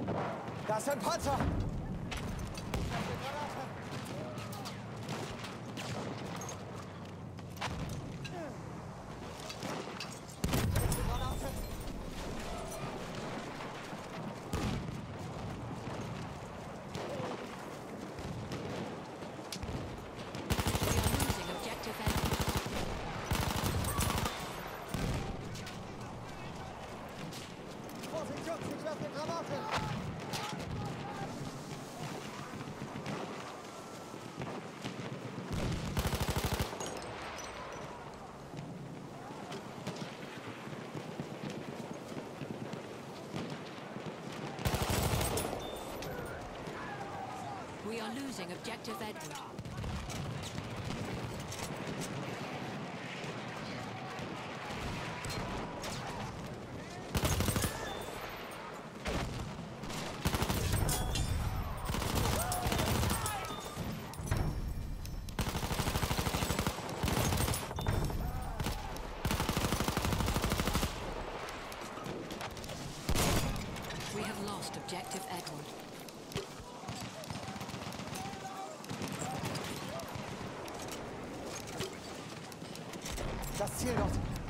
Da ist ein Panzer! Vorsicht, Jungs, ich werfe eine Granate! We are losing objective Edward. We have lost objective Edward. Das Ziel dort.